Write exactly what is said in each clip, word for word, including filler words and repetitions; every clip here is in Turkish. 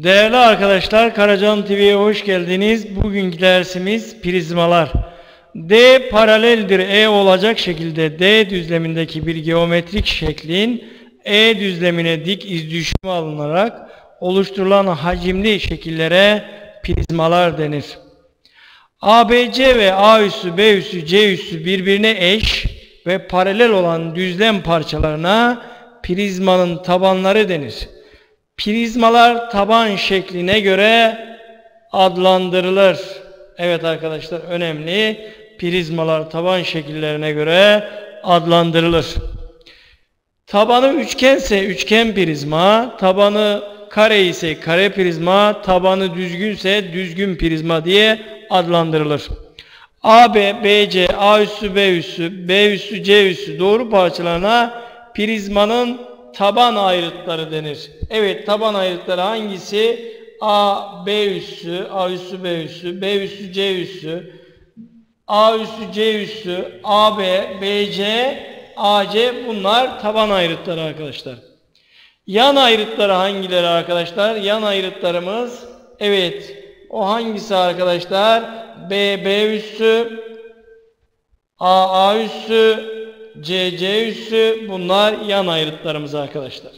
Değerli arkadaşlar, Karacan T V'ye hoş geldiniz. Bugünkü dersimiz prizmalar. D paraleldir E olacak şekilde D düzlemindeki bir geometrik şeklin E düzlemine dik iz düşümü alınarak oluşturulan hacimli şekillere prizmalar denir. A B C ve A üssü, B üssü, C üssü birbirine eş ve paralel olan düzlem parçalarına prizmanın tabanları denir. Prizmalar taban şekline göre adlandırılır. Evet arkadaşlar, önemli. Prizmalar taban şekillerine göre adlandırılır. Tabanı üçgense üçgen prizma, tabanı kare ise kare prizma, tabanı düzgünse düzgün prizma diye adlandırılır. A B, B C, A üssü, B üssü, B üssü, C üssü doğru parçalarına prizmanın taban ayrıtları denir. Evet, taban ayrıtları hangisi? A, B üssü, A üssü, B üssü, B üssü, C üssü, A üssü, C üssü, A B, B C, A C, bunlar taban ayrıtları arkadaşlar. Yan ayrıtları hangileri arkadaşlar? Yan ayrıtlarımız, evet, o hangisi arkadaşlar? B, B üssü, A, A üssü, C, C üssü, bunlar yan ayrıtlarımız arkadaşlar.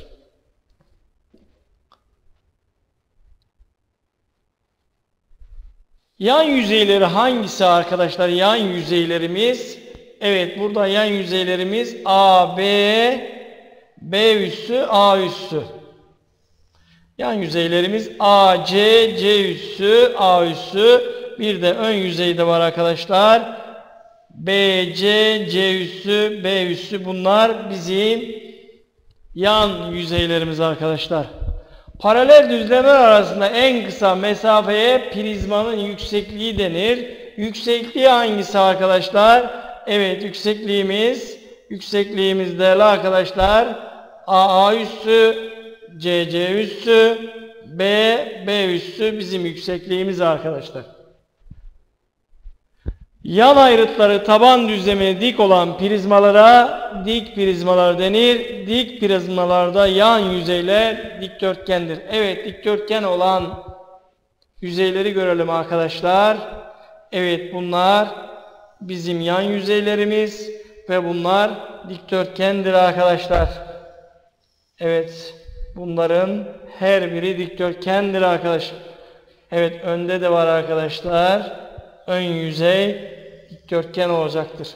Yan yüzeyleri hangisi arkadaşlar? Yan yüzeylerimiz, evet, burada yan yüzeylerimiz A, B, B üssü, A üssü. Yan yüzeylerimiz A, C, C üssü, A üssü. Bir de ön yüzeyde var arkadaşlar. B, C, C üssü, B üssü, bunlar bizim yan yüzeylerimiz arkadaşlar. Paralel düzlemler arasında en kısa mesafeye prizmanın yüksekliği denir. Yüksekliği hangisi arkadaşlar? Evet, yüksekliğimiz, yüksekliğimiz değerli arkadaşlar, A, A üssü, C, C üssü, B, B üssü bizim yüksekliğimiz arkadaşlar. Yan ayrıtları taban düzlemine dik olan prizmalara dik prizmalar denir. Dik prizmalarda yan yüzeyler dikdörtgendir. Evet, dikdörtgen olan yüzeyleri görelim arkadaşlar. Evet, bunlar bizim yan yüzeylerimiz ve bunlar dikdörtgendir arkadaşlar. Evet, bunların her biri dikdörtgendir arkadaşlar. Evet, önde de var arkadaşlar. Ön yüzey dikdörtgen olacaktır.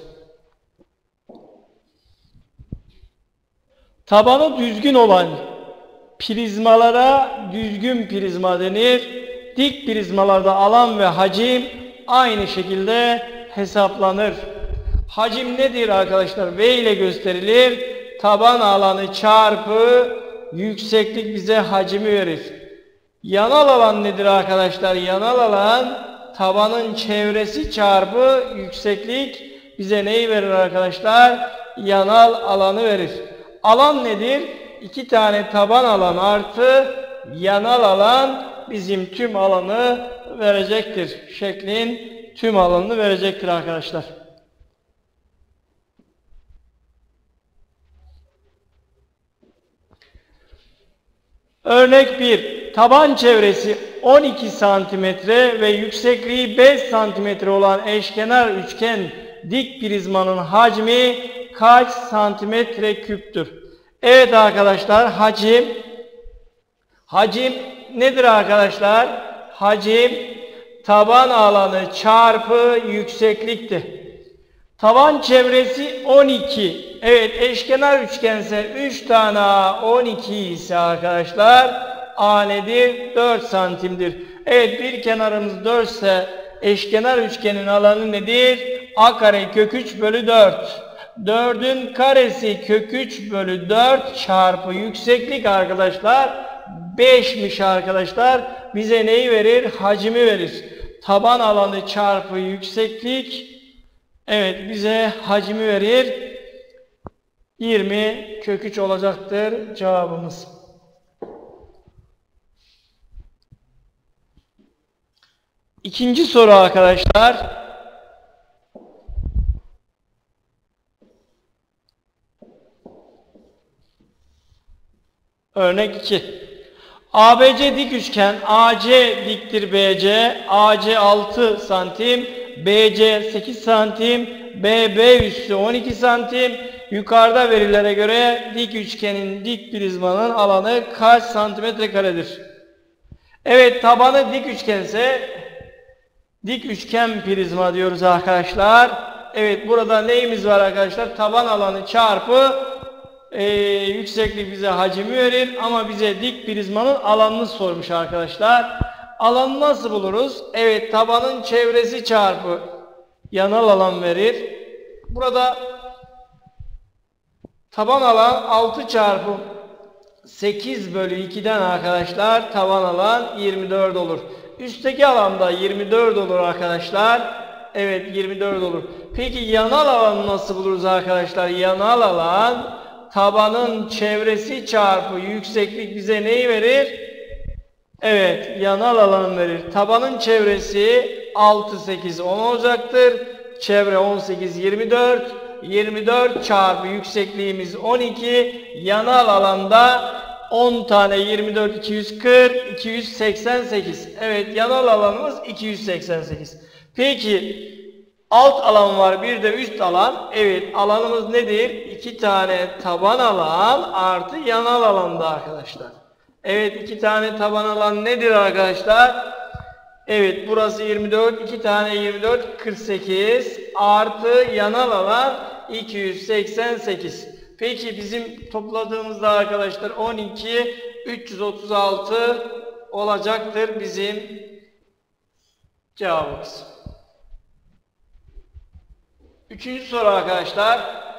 Tabanı düzgün olan prizmalara düzgün prizma denir. Dik prizmalarda alan ve hacim aynı şekilde hesaplanır. Hacim nedir arkadaşlar? V ile gösterilir. Taban alanı çarpı yükseklik bize hacmi verir. Yanal alan nedir arkadaşlar? Yanal alan tabanın çevresi çarpı yükseklik bize neyi verir arkadaşlar? Yanal alanı verir. Alan nedir? İki tane taban alan artı yanal alan bizim tüm alanı verecektir. Şeklin tüm alanını verecektir arkadaşlar. Örnek bir. Taban çevresi on iki santimetre ve yüksekliği beş santimetre olan eşkenar üçgen dik prizmanın hacmi kaç santimetre küptür? Evet arkadaşlar, hacim hacim nedir arkadaşlar? Hacim taban alanı çarpı yüksekliktir. Taban çevresi on iki. Evet, eşkenar üçgense üç tane A on iki ise arkadaşlar A nedir? dört santimdir. Evet, bir kenarımız dört ise eşkenar üçgenin alanı nedir? A kare kök üç bölü dört. dördün karesi kök üç bölü dört çarpı yükseklik arkadaşlar beşmiş arkadaşlar. Bize neyi verir? Hacmi verir. Taban alanı çarpı yükseklik, evet, bize hacmi verir. yirmi kök üç olacaktır cevabımız. İkinci soru arkadaşlar. Örnek iki. A B C dik üçgen, A C diktir B C, A C altı santim, B C sekiz santim, B B üssü on iki santim. Yukarıda verilere göre dik üçgenin dik prizmanın alanı kaç santimetre karedir? Evet, tabanı dik üçgense dik üçgen prizma diyoruz arkadaşlar. Evet, burada neyimiz var arkadaşlar? Taban alanı çarpı e, yükseklik bize hacmi verir ama bize dik prizmanın alanını sormuş arkadaşlar. Alanı nasıl buluruz? Evet, tabanın çevresi çarpı yanal alan verir. Burada taban alan altı çarpı sekiz bölü iki'den arkadaşlar taban alan yirmi dört olur. Üstteki alanda yirmi dört olur arkadaşlar. Evet, yirmi dört olur. Peki yanal alanı nasıl buluruz arkadaşlar? Yanal alan tabanın çevresi çarpı yükseklik bize neyi verir? Evet, yanal alan verir. Tabanın çevresi altı, sekiz, on olacaktır. Çevre on sekiz, yirmi dört. yirmi dört çarpı yüksekliğimiz on iki. Yanal alanda on tane yirmi dört, iki yüz kırk, iki yüz seksen sekiz. Evet, yanal alanımız iki yüz seksen sekiz. Peki alt alan var, bir de üst alan. Evet, alanımız nedir? iki tane taban alan artı yanal alanda arkadaşlar. Evet, iki tane taban alan nedir arkadaşlar? Evet, burası yirmi dört, iki tane yirmi dört, kırk sekiz artı yanal alan iki yüz seksen sekiz. Peki bizim topladığımızda arkadaşlar on iki, üç yüz otuz altı olacaktır bizim cevabımız. Üçüncü soru arkadaşlar.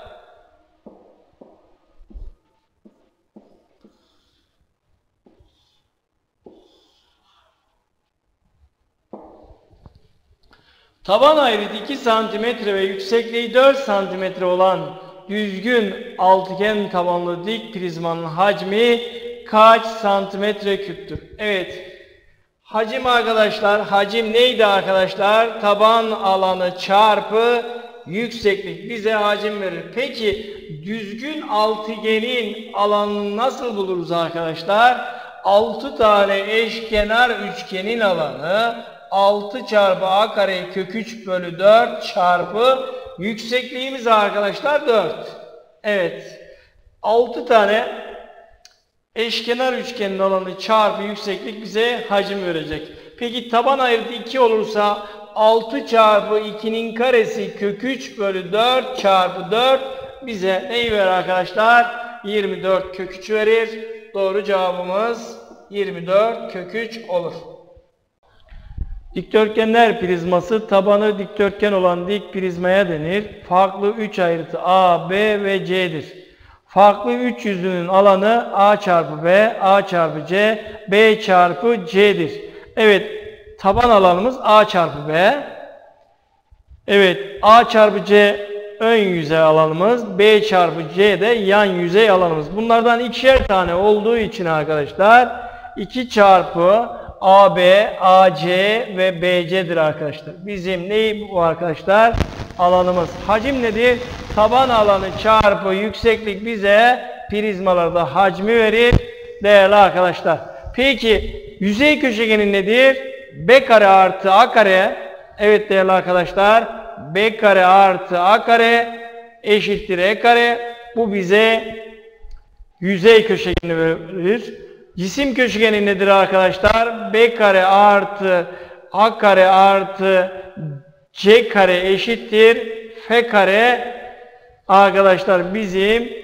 Taban ayrıtı iki santimetre ve yüksekliği dört santimetre olan düzgün altıgen tabanlı dik prizmanın hacmi kaç santimetre küptür? Evet. Hacim arkadaşlar, hacim neydi arkadaşlar? Taban alanı çarpı yükseklik bize hacim verir. Peki düzgün altıgenin alanını nasıl buluruz arkadaşlar? altı tane eşkenar üçgenin alanı altı çarpı a kare kök üç bölü dört çarpı yüksekliğimiz arkadaşlar dört. Evet. altı tane eşkenar üçgenin alanı çarpı yükseklik bize hacim verecek. Peki taban ayrıtı iki olursa altı çarpı iki'nin karesi kök üç bölü dört çarpı dört bize neyi verir arkadaşlar? yirmi dört kök üç verir. Doğru cevabımız yirmi dört kök üç olur. Dikdörtgenler prizması tabanı dikdörtgen olan dik prizmaya denir. Farklı üç ayrıtı A, B ve C'dir. Farklı üç yüzünün alanı A çarpı B, A çarpı C, B çarpı C'dir. Evet, taban alanımız A çarpı B. Evet, A çarpı C ön yüzey alanımız, B çarpı C de yan yüzey alanımız. Bunlardan ikişer tane olduğu için arkadaşlar iki çarpı A B, A C ve B C'dir arkadaşlar. Bizim neyi bu arkadaşlar? Alanımız. Hacim nedir? Taban alanı çarpı yükseklik bize prizmalarda hacmi verir değerli arkadaşlar. Peki yüzey köşegeni nedir? B kare artı A kare. Evet değerli arkadaşlar. B kare artı A kare eşittir E kare. Bu bize yüzey köşegeni verir. Cisim köşegeni nedir arkadaşlar? B kare artı A kare artı C kare eşittir F kare. Arkadaşlar bizim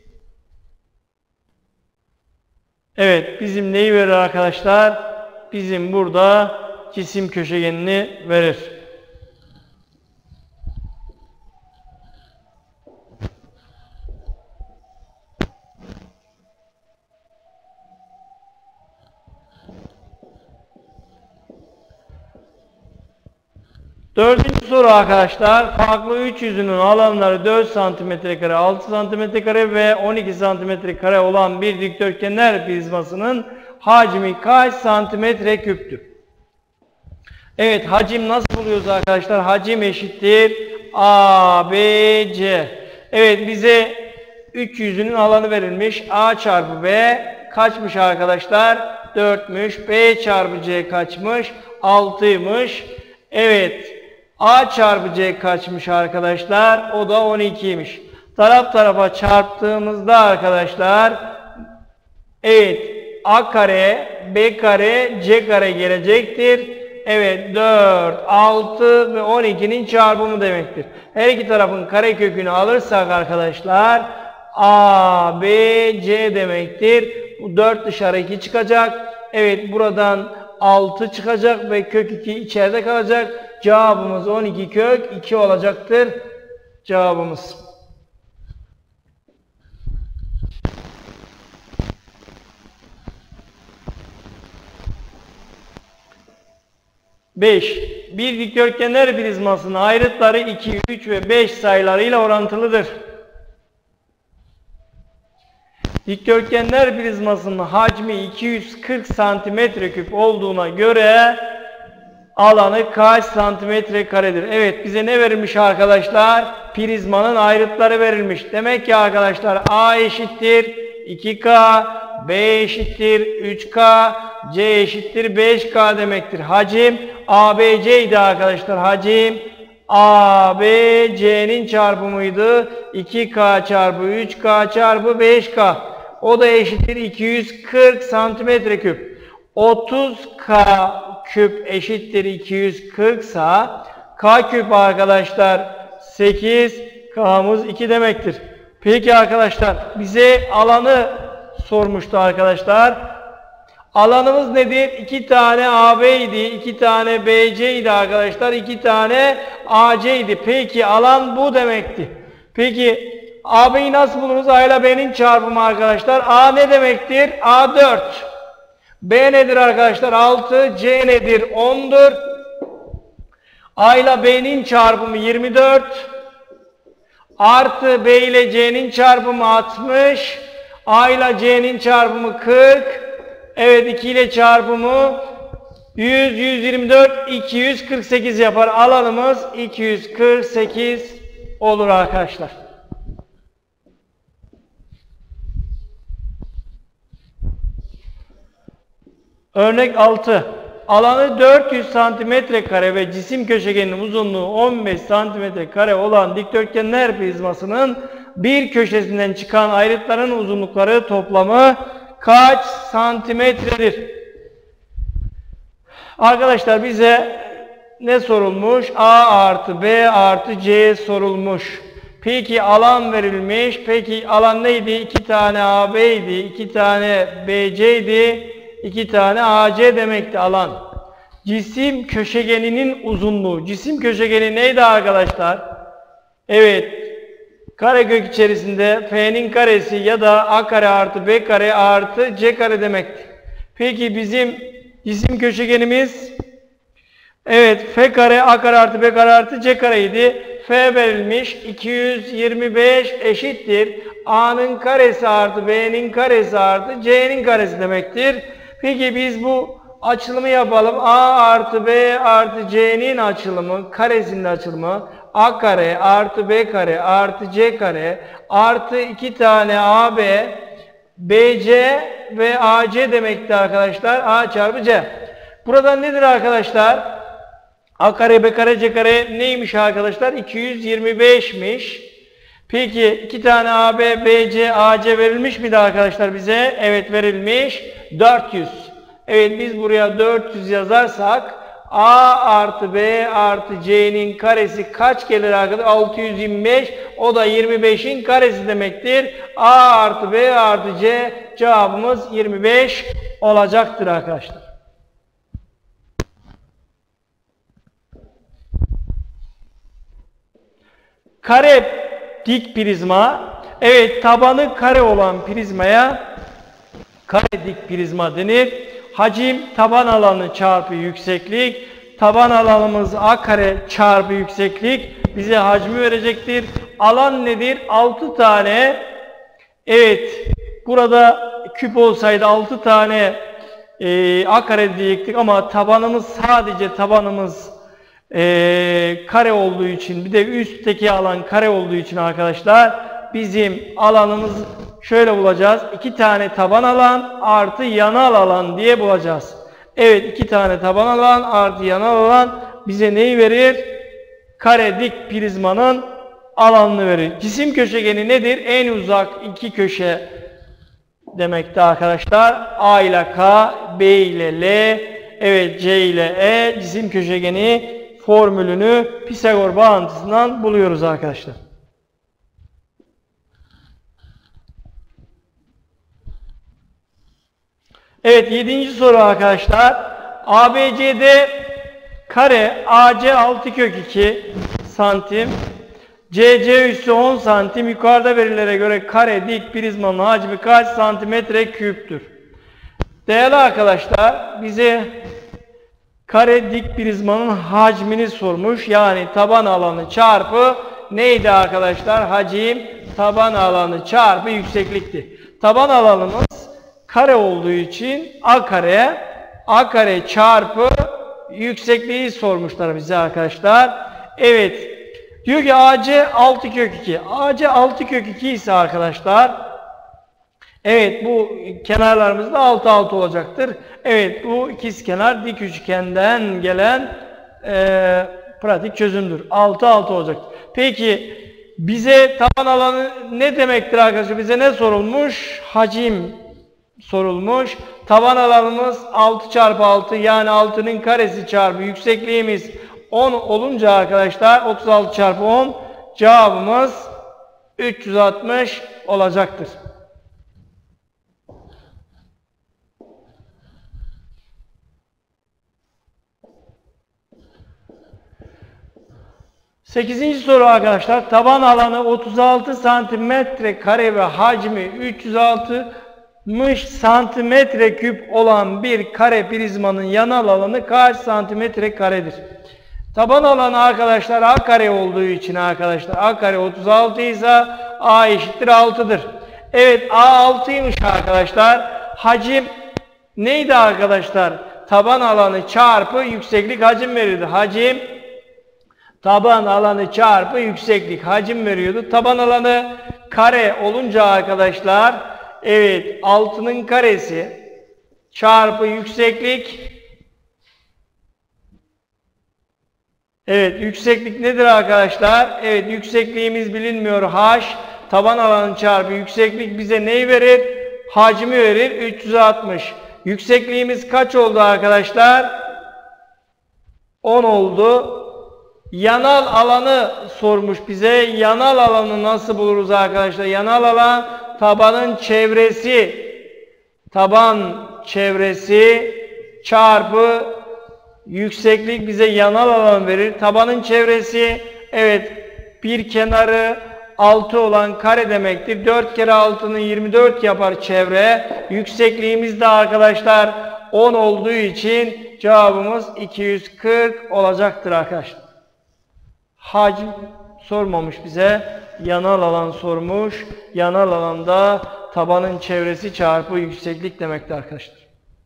evet bizim neyi verir arkadaşlar? Bizim burada cisim köşegenini verir. Dördüncü soru arkadaşlar. Farklı üç yüzünün alanları dört santimetre kare, altı santimetre kare ve on iki santimetre kare olan bir dikdörtgenler prizmasının hacmi kaç santimetre küptür? Evet, hacim nasıl buluyoruz arkadaşlar? Hacim eşittir A, B, C. Evet, bize üç yüzünün alanı verilmiş. A çarpı B kaçmış arkadaşlar? dörtmüş. B çarpı C kaçmış? altıymış. Evet. A çarpı C kaçmış arkadaşlar? O da on ikiymiş. Taraf tarafa çarptığımızda arkadaşlar, evet, A kare, B kare, C kare gelecektir. Evet, dört, altı ve on ikinin çarpımı demektir. Her iki tarafın karekökünü alırsak arkadaşlar, A, B, C demektir. Bu dört dışarı iki çıkacak. Evet, buradan altı çıkacak ve kök iki içeride kalacak. Cevabımız on iki kök iki olacaktır. Cevabımız. beş. Bir dikdörtgenler prizmasının ayrıtları iki, üç ve beş sayılarıyla orantılıdır. Dikdörtgenler prizmasının hacmi iki yüz kırk santimetre küp olduğuna göre alanı kaç santimetre karedir? Evet, bize ne verilmiş arkadaşlar? Prizmanın ayrıtları verilmiş. Demek ki arkadaşlar A eşittir iki K, B eşittir üç K, C eşittir beş K demektir. Hacim A B C idi arkadaşlar. Hacim A B C'nin çarpımıydı. iki K çarpı üç K çarpı beş K. O da eşittir iki yüz kırk santimetre küp. otuz K küp eşittir iki yüz kırk sa K küp arkadaşlar sekiz, K'mız iki demektir. Peki arkadaşlar, bize alanı sormuştu arkadaşlar. Alanımız nedir? iki tane A B idi, iki tane B C idi arkadaşlar, iki tane A C idi. Peki alan bu demekti. Peki A B'yi nasıl buluruz? A ile B'nin çarpımı arkadaşlar. A ne demektir? A dört. B nedir arkadaşlar? altı. C nedir? on'dur. A ile B'nin çarpımı yirmi dört. Artı B ile C'nin çarpımı altmış. A ile C'nin çarpımı kırk. Evet, iki ile çarpımı yüz, yüz yirmi dört, iki yüz kırk sekiz yapar. Alanımız iki yüz kırk sekiz olur arkadaşlar. Örnek altı. Alanı dört yüz santimetre kare ve cisim köşegeninin uzunluğu on beş santimetre kare olan dikdörtgenler prizmasının bir köşesinden çıkan ayrıtların uzunlukları toplamı kaç santimetredir? Arkadaşlar bize ne sorulmuş? A artı B artı C sorulmuş. Peki alan verilmiş. Peki alan neydi? iki tane A B idi, iki tane B C idi, iki tane A C demekti alan. Cisim köşegeninin uzunluğu. Cisim köşegeni neydi arkadaşlar? Evet. Karekök içerisinde F'nin karesi ya da A kare artı B kare artı C kare demekti. Peki bizim cisim köşegenimiz, evet, F kare A kare artı B kare artı C kareydi. F verilmiş. iki yüz yirmi beş eşittir A'nın karesi artı B'nin karesi artı C'nin karesi demektir. Peki biz bu açılımı yapalım. A artı B artı C'nin açılımı, karesinin açılımı A kare artı B kare artı C kare artı iki tane A B, B C ve A C demekti arkadaşlar. A çarpı C. Burada nedir arkadaşlar? A kare, B kare, C kare neymiş arkadaşlar? iki yüz yirmi beş'miş. Peki iki tane A B, B C, A C verilmiş miydi arkadaşlar bize? Evet, verilmiş. dört yüz. Evet, biz buraya dört yüz yazarsak A artı B artı C'nin karesi kaç gelir arkadaşlar? altı yüz yirmi beş. O da yirmi beş'in karesi demektir. A artı B artı C, cevabımız yirmi beş olacaktır arkadaşlar. Kare dik prizma. Evet, tabanı kare olan prizmaya kare dik prizma denir. Hacim taban alanı çarpı yükseklik. Taban alanımız A kare çarpı yükseklik bize hacmi verecektir. Alan nedir? altı tane. Evet, burada küp olsaydı altı tane e, A kare diyecektik ama tabanımız sadece tabanımız e, kare olduğu için, bir de üstteki alan kare olduğu için arkadaşlar bizim alanımız şöyle bulacağız. iki tane taban alan artı yanal alan diye bulacağız. Evet, iki tane taban alan artı yanal alan bize neyi verir? Kare dik prizmanın alanını verir. Cisim köşegeni nedir? En uzak iki köşe demekti arkadaşlar. A ile K, B ile L, evet C ile E. Cisim köşegeni formülünü Pisagor bağıntısından buluyoruz arkadaşlar. Evet, yedinci soru arkadaşlar. A B C D kare A C altı kök iki santim, C C üssü on santim. Yukarıda verilere göre kare dik prizmanın hacmi kaç santimetre küptür? Değerli arkadaşlar, bize kare dik prizmanın hacmini sormuş. Yani taban alanı çarpı neydi arkadaşlar? Hacim taban alanı çarpı yükseklikti. Taban alanımız kare olduğu için A kare, A kare çarpı yüksekliği sormuşlar bize arkadaşlar. Evet. Diyor ki A C altı kök iki. A C altı kök iki ise arkadaşlar, evet bu kenarlarımız da altı altı olacaktır. Evet, bu ikizkenar dik üçgenden gelen e, pratik çözümdür. altı altı olacaktır. Peki bize taban alanı ne demektir arkadaşlar? Bize ne sorulmuş? Hacim sorulmuş. Taban alanımız altı çarpı altı, yani altının karesi çarpı yüksekliğimiz on olunca arkadaşlar otuz altı çarpı on, cevabımız üç yüz altmış olacaktır. sekizinci soru arkadaşlar. Taban alanı otuz altı santimetre kare ve hacmi üç yüz altmış santimetre küp olan bir kare prizmanın yanal alanı kaç santimetre karedir? Taban alanı arkadaşlar A kare olduğu için arkadaşlar, A kare otuz altı ise A eşittir altıdır. Evet, A altıymış arkadaşlar. Hacim neydi arkadaşlar? Taban alanı çarpı yükseklik hacim verirdi. Hacim taban alanı çarpı yükseklik hacim veriyordu. Taban alanı kare olunca arkadaşlar, evet, altının karesi çarpı yükseklik. Evet, yükseklik nedir arkadaşlar? Evet, yüksekliğimiz bilinmiyor. H, taban alanı çarpı yükseklik bize neyi verir? Hacmi verir. üç yüz altmış. Yüksekliğimiz kaç oldu arkadaşlar? on oldu. Yanal alanı sormuş bize. Yanal alanı nasıl buluruz arkadaşlar? Yanal alan tabanın çevresi. Taban çevresi çarpı yükseklik bize yanal alan verir. Tabanın çevresi, evet, bir kenarı altı olan kare demektir. dört kere altının yirmi dört yapar çevre. Yüksekliğimiz de arkadaşlar on olduğu için cevabımız iki yüz kırk olacaktır arkadaşlar. Hacim sormamış bize. Yanal alan sormuş. Yanal alanda tabanın çevresi çarpı yükseklik demektir arkadaşlar.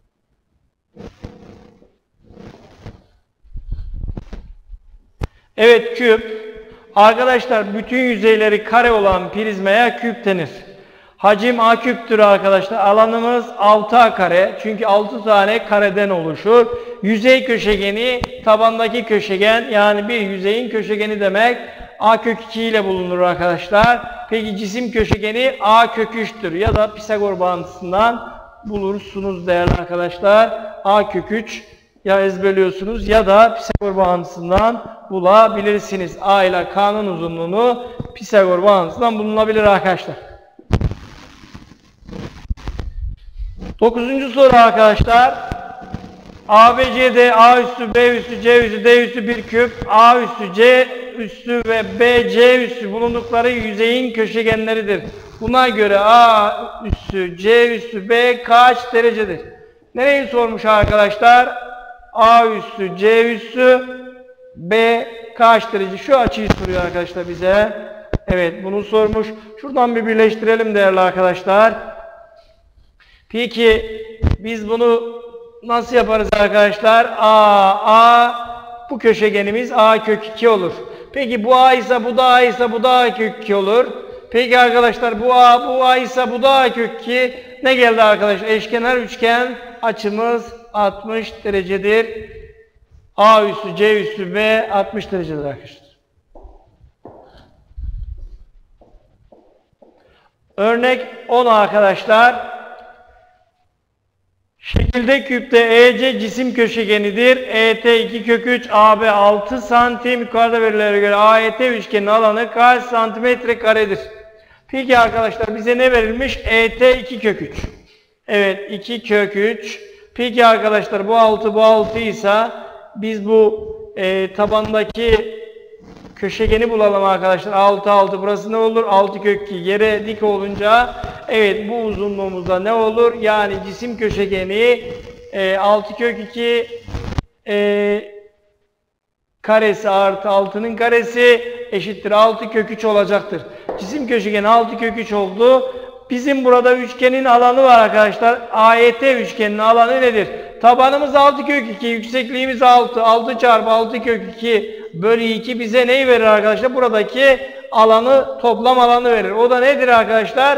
Evet, küp. Arkadaşlar bütün yüzeyleri kare olan prizmaya küp denir. Hacim A küptür arkadaşlar. Alanımız altı A kare. Çünkü altı tane kareden oluşur. Yüzey köşegeni tabandaki köşegen, yani bir yüzeyin köşegeni demek. A kök iki ile bulunur arkadaşlar. Peki cisim köşegeni A kök üç'tür ya da Pisagor bağıntısından bulursunuz değerli arkadaşlar. A kök üç ya ezberliyorsunuz ya da Pisagor bağıntısından bulabilirsiniz. A ile K'nın uzunluğunu Pisagor bağıntısından bulunabilir arkadaşlar. Dokuzuncu soru arkadaşlar. A B C D A üssü B üssü C üssü D üssü bir küp, A üssü C üssü ve B C üssü bulundukları yüzeyin köşegenleridir. Buna göre A üssü C üssü B kaç derecedir? Nereyi sormuş arkadaşlar? A üssü C üssü B kaç derece? Şu açıyı soruyor arkadaşlar bize. Evet, bunu sormuş. Şuradan bir birleştirelim değerli arkadaşlar. Peki biz bunu nasıl yaparız arkadaşlar? A, A, bu köşegenimiz A kök iki olur. Peki bu A ise bu da A ise bu da A kök iki olur. Peki arkadaşlar bu A, bu A ise bu da A kök iki. Ne geldi arkadaşlar? Eşkenar üçgen açımız altmış derecedir. A üssü C üssü B altmış derecedir arkadaşlar. Örnek on arkadaşlar. Şekilde küpte E C cisim köşegenidir. E T iki kök üç, A B altı santim. Yukarıda verilere göre A E T üçgenin alanı kaç santimetre karedir? Peki arkadaşlar bize ne verilmiş? E T iki kök üç. Evet iki kök üç. Peki arkadaşlar bu altı bu altı ise biz bu e, tabandaki köşegeni bulalım arkadaşlar. altı altı burası ne olur? altı kök iki yere dik olunca evet bu uzunluğumuzda ne olur? Yani cisim köşegeni e, altı kök iki e, karesi artı altının karesi eşittir altı kök üç olacaktır. Cisim köşegeni altı kök üç oldu. Bizim burada üçgenin alanı var arkadaşlar. A E T üçgeninin alanı nedir? Tabanımız altı kök iki, yüksekliğimiz altı. altı çarpı altı kök iki bölü iki bize neyi verir arkadaşlar? Buradaki alanı, toplam alanı verir. O da nedir arkadaşlar?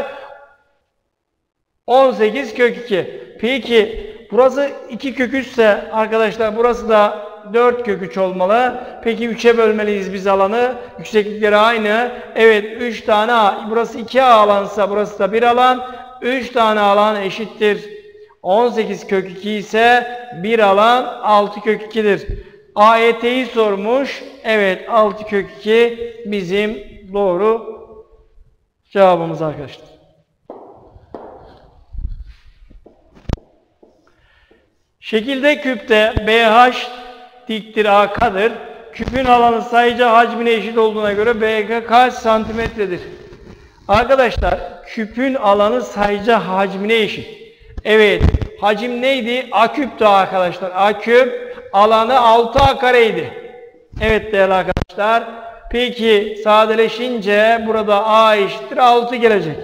on sekiz kök iki. Peki burası iki kök üç ise arkadaşlar burası da dört kök üç olmalı. Peki üçe bölmeliyiz biz alanı. Yükseklikleri aynı. Evet üç tane A. Burası iki A alansa burası da bir alan. üç tane alan eşittir. on sekiz kök iki ise bir alan altı kök iki'dir. A E T'yi sormuş. Evet altı kök iki bizim doğru cevabımız arkadaşlar. Şekilde küpte B H diktir A K'dır. Küpün alanı sayıca hacmine eşit olduğuna göre B K kaç santimetredir? Arkadaşlar küpün alanı sayıca hacmine eşit. Evet hacim neydi? A küptü arkadaşlar. A küp alanı altı A kareydi. Evet değerli arkadaşlar. Peki sadeleşince burada A eşittir altı gelecek.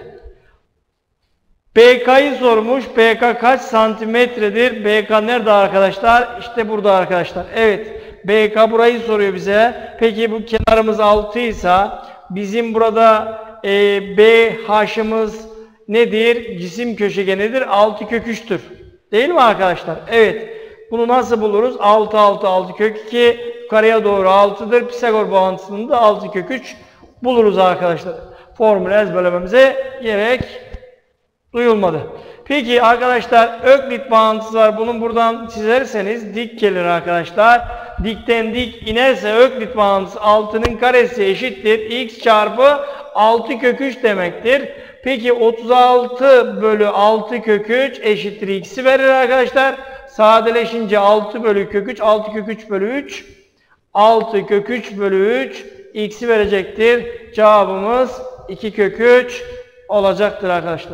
B K'yı sormuş. B K kaç santimetredir? B K nerede arkadaşlar? İşte burada arkadaşlar. Evet. B K burayı soruyor bize. Peki bu kenarımız altı ise bizim burada e, B H'ımız nedir? Cisim köşegenidir. altı kök üç'tür. Değil mi arkadaşlar? Evet. Bunu nasıl buluruz? altı altı altı kök iki yukarıya doğru altı'dır. Pisagor bağıntısını da altı kök üç buluruz arkadaşlar. Formülü ezberlememize gerek duyulmadı. Peki arkadaşlar Öklit bağıntısı var. Bunu buradan çizerseniz dik gelir arkadaşlar. Dikten dik inerse Öklit bağıntısı altı'nın karesi eşittir. X çarpı altı kök üç demektir. Peki otuz altı bölü altı kök üç eşittir X'i verir arkadaşlar. Sadeleşince altı bölü kök üç, altı kök üç bölü üç. altı kök üç bölü üç X'i verecektir. Cevabımız iki kök üç olacaktır arkadaşlar.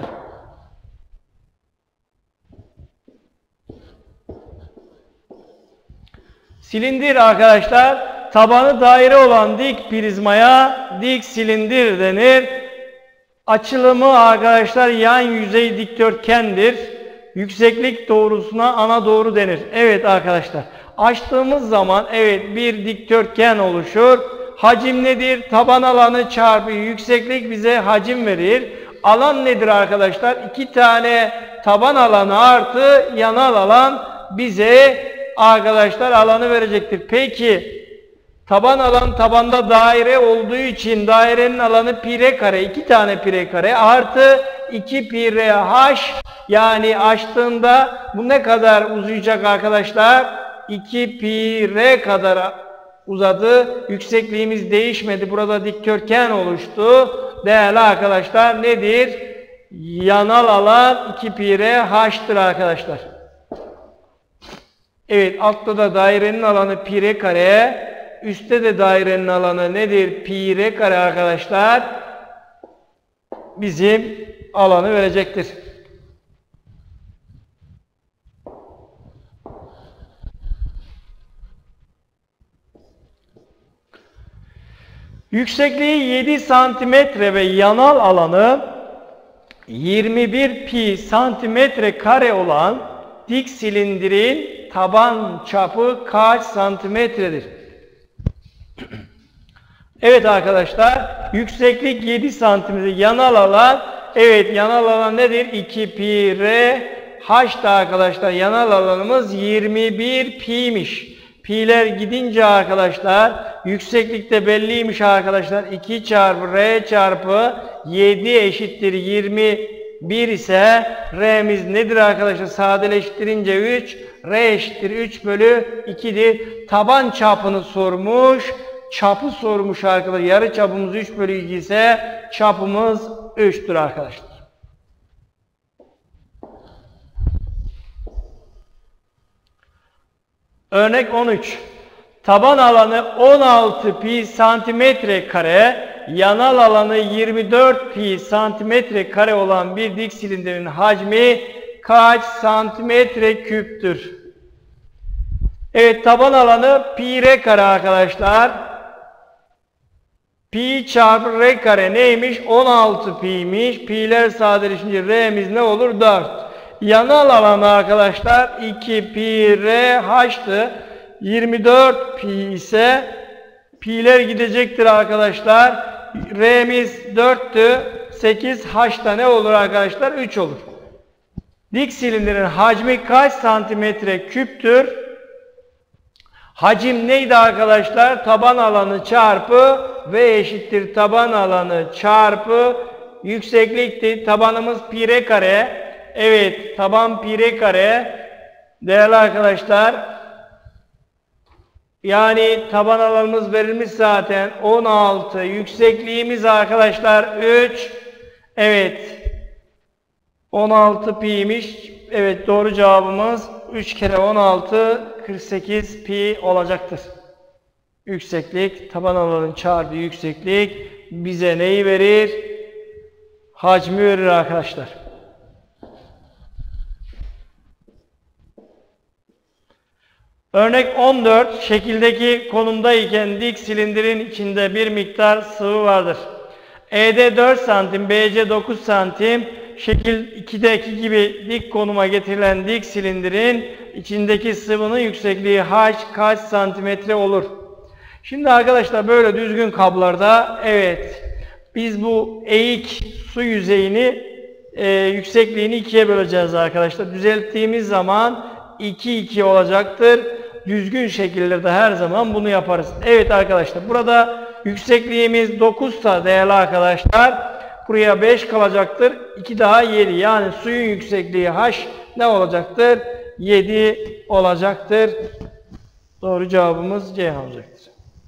Silindir arkadaşlar, tabanı daire olan dik prizmaya dik silindir denir. Açılımı arkadaşlar yan yüzey dikdörtgendir. Yükseklik doğrusuna ana doğru denir. Evet arkadaşlar, açtığımız zaman evet bir dikdörtgen oluşur. Hacim nedir? Taban alanı çarpı yükseklik bize hacim verir. Alan nedir arkadaşlar? İki tane taban alanı artı yanal alan bize arkadaşlar alanı verecektir. Peki taban alan tabanda daire olduğu için dairenin alanı pi r kare, iki tane pi r kare artı iki pi r h, yani açtığında bu ne kadar uzayacak arkadaşlar? iki pi r kadar uzadı. Yüksekliğimiz değişmedi. Burada dikdörtgen oluştu. Değerli arkadaşlar nedir? Yanal alan iki pi r h'tır arkadaşlar. Evet, altta da dairenin alanı pi r kare, üstte de dairenin alanı nedir? Pi r kare arkadaşlar. Bizim alanı verecektir. Yüksekliği yedi santimetre ve yanal alanı yirmi bir pi santimetre kare olan dik silindirin taban çapı kaç santimetredir? Evet arkadaşlar, yükseklik yedi santimdir. Yanal alan, evet yanal alan nedir? iki pi r h da arkadaşlar yanal alanımız yirmi bir pi'miş. Pi'ler gidince arkadaşlar yükseklikte belliymiş arkadaşlar. iki çarpı r çarpı yedi eşittir yirmi bir ise r'miz nedir arkadaşlar? Sadeleştirince üç, r eşittir üç bölü iki'dir. Taban çapını sormuş. Çapı sormuş arkadaşlar. Yarı çapımız üç bölü iki ise çapımız üç'tür arkadaşlar. Örnek on üç. Taban alanı on altı pi santimetre kare, yanal alanı yirmi dört pi santimetre kare olan bir dik silindirin hacmi kaç santimetre küptür? Evet, taban alanı pi r kare arkadaşlar. Pi çarpı r kare neymiş? on altı pi'miş. Pi'ler sadeleşince r'miz ne olur? dört. Yanal alanı arkadaşlar iki pi r h'tı. yirmi dört pi ise pi'ler gidecektir arkadaşlar. R'miz dört'tü. sekiz h'ta ne olur arkadaşlar? üç olur. Dik silindirin hacmi kaç santimetre küptür? Hacim neydi arkadaşlar? Taban alanı çarpı V eşittir taban alanı çarpı yükseklikti. Tabanımız pi r kare. Evet, taban pi r kare. Değerli arkadaşlar, yani taban alanımız verilmiş zaten on altı. Yüksekliğimiz arkadaşlar üç. Evet, on altı pi'ymiş. Evet, doğru cevabımız üç kere on altı kırk sekiz pi olacaktır. Yükseklik, taban alanın çarpı yükseklik bize neyi verir? Hacmi verir arkadaşlar. Örnek on dört. Şekildeki konumdayken dik silindirin içinde bir miktar sıvı vardır. E D dört santim, B C dokuz santim. Şekil iki'deki gibi dik konuma getirilen dik silindirin içindeki sıvının yüksekliği H kaç santimetre olur? Şimdi arkadaşlar böyle düzgün kablarda evet biz bu eğik su yüzeyini e, yüksekliğini ikiye böleceğiz arkadaşlar. Düzelttiğimiz zaman iki iki olacaktır. Düzgün şekillerde her zaman bunu yaparız. Evet arkadaşlar, burada yüksekliğimiz dokuz'sa değerli arkadaşlar buraya beş kalacaktır. iki daha yedi. Yani suyun yüksekliği H ne olacaktır? yedi olacaktır. Doğru cevabımız C olacaktır.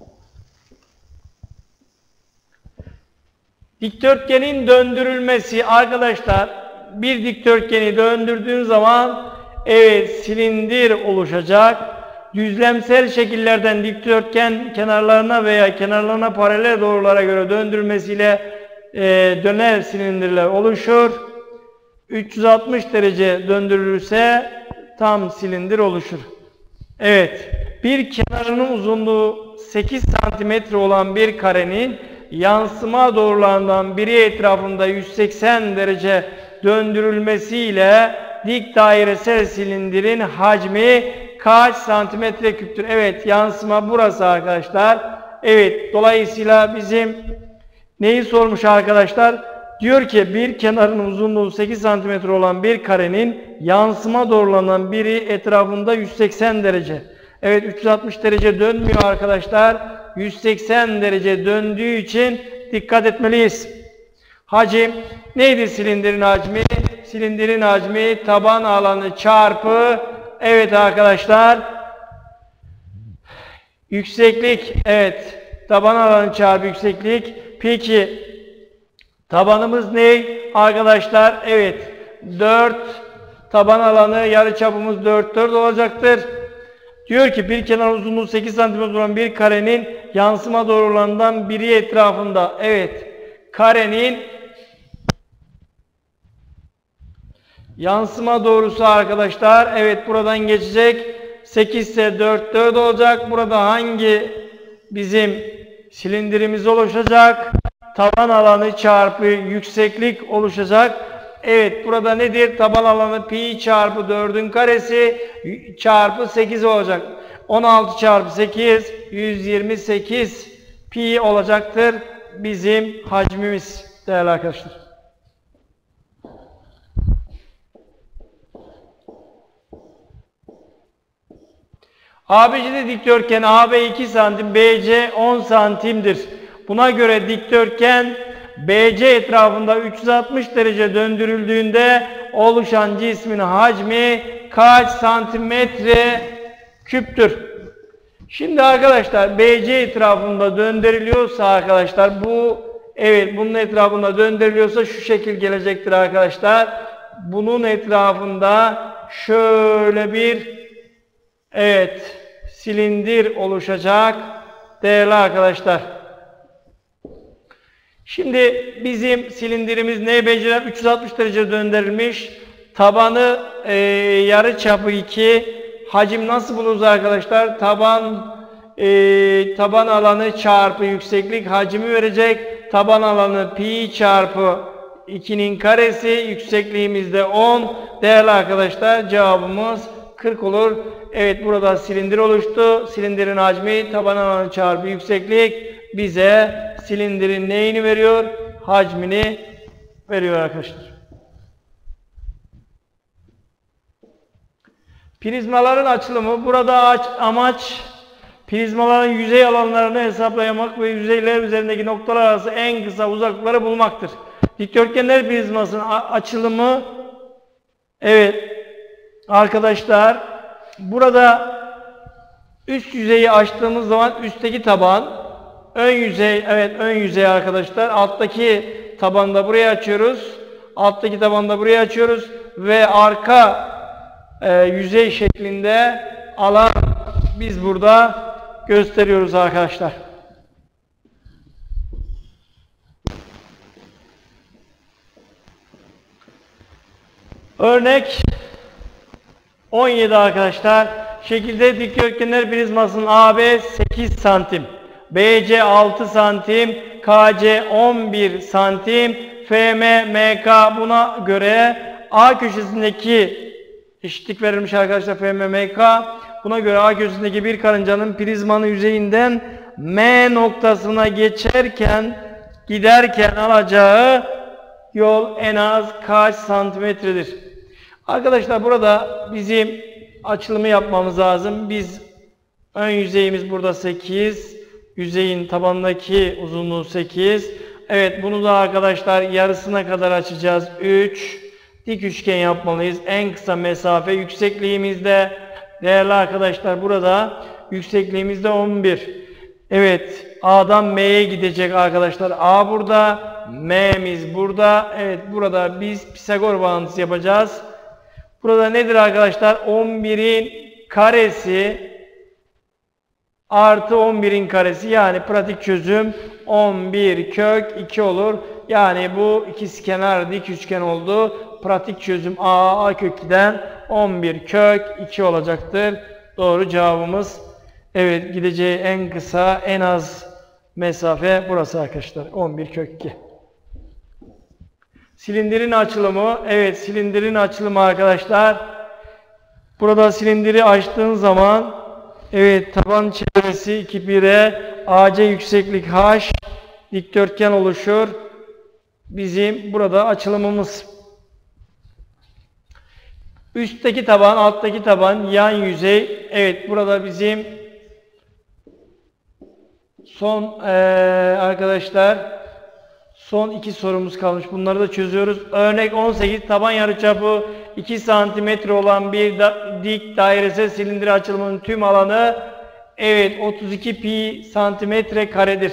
Dikdörtgenin döndürülmesi arkadaşlar, bir dikdörtgeni döndürdüğün zaman evet silindir oluşacak. Düzlemsel şekillerden dikdörtgen kenarlarına veya kenarlarına paralel doğrulara göre döndürmesiyle e, döner silindirler oluşur. üç yüz altmış derece döndürülürse tam silindir oluşur. Evet, bir kenarının uzunluğu sekiz santimetre olan bir karenin yansıma doğrularından biri etrafında yüz seksen derece döndürülmesiyle dik dairesel silindirin hacmi kaç santimetre küptür? Evet, yansıma burası arkadaşlar. Evet, dolayısıyla bizim neyi sormuş arkadaşlar? Diyor ki bir kenarın uzunluğu sekiz santimetre olan bir karenin yansıma doğrulanan biri etrafında yüz seksen derece. Evet, üç yüz altmış derece dönmüyor arkadaşlar. yüz seksen derece döndüğü için dikkat etmeliyiz. Hacim neydi silindirin hacmi? Silindirin hacmi taban alanı çarpı evet arkadaşlar yükseklik. Evet, taban alanı çarpı yükseklik. Peki tabanımız ne arkadaşlar? Evet, dört. Taban alanı yarıçapımız dört dört olacaktır. Diyor ki bir kenar uzunluğu sekiz santimetre olan bir karenin yansıma doğrularından biri etrafında. Evet, karenin yansıma doğrusu arkadaşlar evet buradan geçecek. sekiz ise dört dört olacak. Burada hangi bizim silindirimiz oluşacak? Taban alanı çarpı yükseklik oluşacak. Evet, burada nedir? Taban alanı pi çarpı dörd'ün karesi çarpı sekiz olacak. on altı çarpı sekiz yüz yirmi sekiz pi olacaktır bizim hacmimiz değerli arkadaşlar. A B C D dikdörtgen A B iki santim, B C on santimdir. Buna göre dikdörtgen B C etrafında üç yüz altmış derece döndürüldüğünde oluşan cismin hacmi kaç santimetre küptür? Şimdi arkadaşlar B C etrafında döndürülüyorsa arkadaşlar bu evet bunun etrafında döndürülüyorsa şu şekil gelecektir arkadaşlar. Bunun etrafında şöyle bir evet silindir oluşacak değerli arkadaşlar. Şimdi bizim silindirimiz ne? B C'den üç yüz altmış derece döndürülmüş. Tabanı e, yarıçapı iki. Hacim nasıl buluruz arkadaşlar? Taban e, taban alanı çarpı yükseklik hacmi verecek. Taban alanı pi çarpı ikinin karesi. Yüksekliğimiz de on. Değerli arkadaşlar cevabımız kırk olur. Evet burada silindir oluştu. Silindirin hacmi taban alanı çarpı yükseklik bize silindirin neyini veriyor? Hacmini veriyor arkadaşlar. Prizmaların açılımı. Burada aç, amaç prizmaların yüzey alanlarını hesaplamak ve yüzeyler üzerindeki noktalar arası en kısa uzaklıkları bulmaktır. Dikdörtgenler prizmasının açılımı evet arkadaşlar burada üst yüzeyi açtığımız zaman üstteki taban, ön yüzey evet ön yüzey arkadaşlar, alttaki tabanı da buraya açıyoruz. Alttaki tabanı da buraya açıyoruz ve arka e, yüzey şeklinde alan biz burada gösteriyoruz arkadaşlar. Örnek on yedi arkadaşlar. Şekilde dikdörtgenler prizmasının A B sekiz santim, B C altı santim, K C on bir santim, F M M K buna göre A köşesindeki eşitlik verilmiş arkadaşlar F M M K. Buna göre A köşesindeki bir karıncanın prizmanın yüzeyinden M noktasına geçerken giderken alacağı yol en az kaç santimetredir? Arkadaşlar burada bizim açılımı yapmamız lazım. Biz ön yüzeyimiz burada sekiz. Yüzeyin tabanındaki uzunluğu sekiz. Evet bunu da arkadaşlar yarısına kadar açacağız. üç. Dik üçgen yapmalıyız. En kısa mesafe yüksekliğimizde değerli arkadaşlar burada yüksekliğimizde on bir. Evet A'dan M'ye gidecek arkadaşlar. A burada. M'miz burada. Evet burada biz Pisagor bağıntısı yapacağız. Burada nedir arkadaşlar? on birin karesi artı on birin karesi yani pratik çözüm on bir kök iki olur. Yani bu ikizkenar dik üçgen oldu. Pratik çözüm A, A kök iki'den on bir kök iki olacaktır. Doğru cevabımız evet gideceği en kısa en az mesafe burası arkadaşlar. on bir kök iki. Silindirin açılımı. Evet silindirin açılımı arkadaşlar. Burada silindiri açtığın zaman evet taban çevresi iki pire A C yükseklik H dikdörtgen oluşur. Bizim burada açılımımız. Üstteki taban, alttaki taban, yan yüzey. Evet burada bizim son ee, arkadaşlar son iki sorumuz kalmış. Bunları da çözüyoruz. Örnek on sekiz taban yarıçapı iki santimetre olan bir da, dik dairesel silindir açılımının tüm alanı evet otuz iki pi santimetre karedir.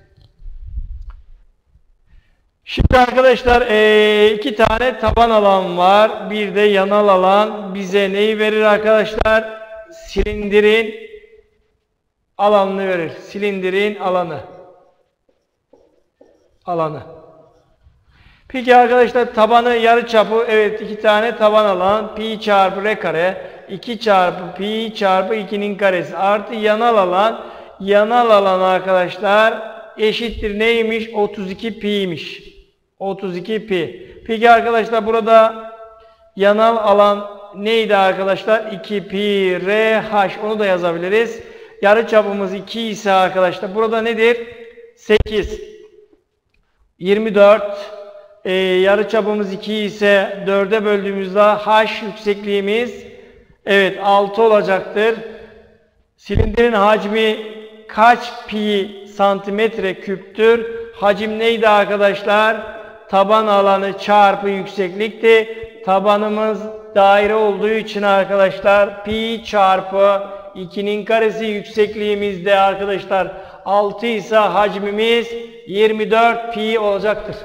Şimdi arkadaşlar ee, iki tane taban alan var. Bir de yanal alan bize neyi verir arkadaşlar? Silindirin alanını verir. Silindirin alanı. Alanı. Peki arkadaşlar tabanı yarıçapı evet iki tane taban alan pi çarpı r kare iki çarpı pi çarpı iki'nin karesi artı yanal alan yanal alan arkadaşlar eşittir neymiş? otuz iki pi'ymiş. otuz iki pi. Peki arkadaşlar burada yanal alan neydi arkadaşlar? iki pi r h onu da yazabiliriz. Yarıçapımız iki ise arkadaşlar burada nedir? sekiz, yirmi dört, e, yarıçapımız iki ise dörde böldüğümüzde h yüksekliğimiz evet altı olacaktır. Silindirin hacmi kaç pi santimetre küptür? Hacim neydi arkadaşlar? Taban alanı çarpı yükseklikti. Tabanımız daire olduğu için arkadaşlar pi çarpı ikinin karesi, yüksekliğimizde arkadaşlar altı ise hacmimiz yirmi dört pi olacaktır.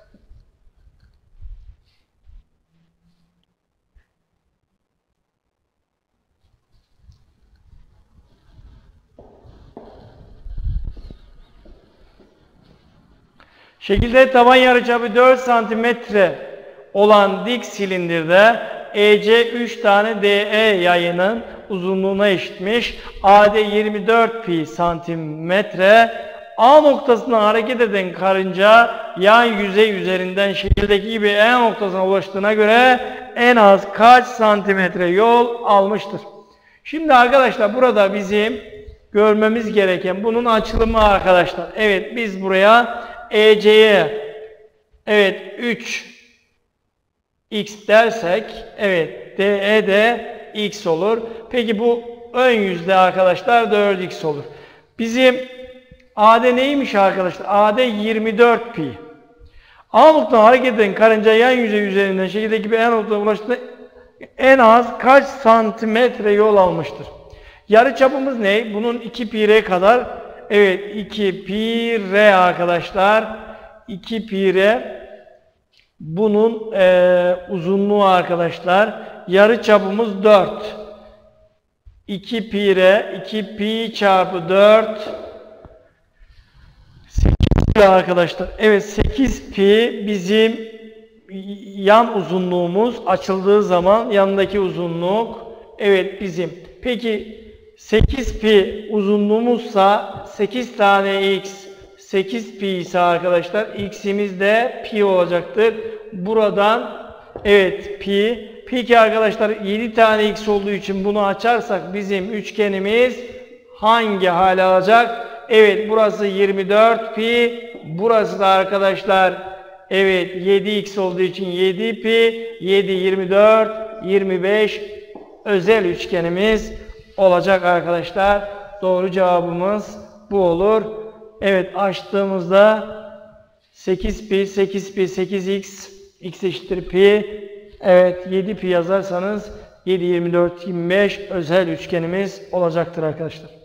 Şekilde taban yarıçapı dört santimetre olan dik silindirde E C üç tane D E yayının uzunluğuna eşitmiş. A D yirmi dört pi santimetre. A noktasından hareket eden karınca yan yüzey üzerinden şekildeki gibi E noktasına ulaştığına göre en az kaç santimetre yol almıştır? Şimdi arkadaşlar burada bizim görmemiz gereken bunun açılımı arkadaşlar. Evet, biz buraya E C'ye evet üç x dersek evet D E de x olur. Peki bu ön yüzde arkadaşlar dört x olur. Bizim A D neymiş arkadaşlar? A D yirmi dört pi. A noktadan hareket eden karınca yan yüzey üzerinden şekildeki bir E noktasına ulaştığında en az kaç santimetre yol almıştır? Yarıçapımız ne? Bunun iki pi r kadar. Evet, iki pi r arkadaşlar. iki pi r bunun e, uzunluğu arkadaşlar. Yarıçapımız dört. iki pi r, iki pi çarpı dört sekiz pi arkadaşlar. Evet, sekiz pi bizim yan uzunluğumuz, açıldığı zaman yanındaki uzunluk evet bizim. Peki sekiz pi uzunluğumuzsa sekiz tane x sekiz pi ise arkadaşlar x'imiz de pi olacaktır. Buradan evet pi. Peki arkadaşlar yedi tane x olduğu için bunu açarsak bizim üçgenimiz hangi hale alacak? Evet, burası yirmi dört pi. Burası da arkadaşlar evet yedi x olduğu için yedi pi. yedi, yirmi dört, yirmi beş özel üçgenimiz olacak arkadaşlar. Doğru cevabımız bu olur. Evet, açtığımızda sekiz pi, sekiz pi, sekiz x, x eşittir pi. Evet, yedi pi yazarsanız yedi, yirmi dört, yirmi beş özel üçgenimiz olacaktır arkadaşlar.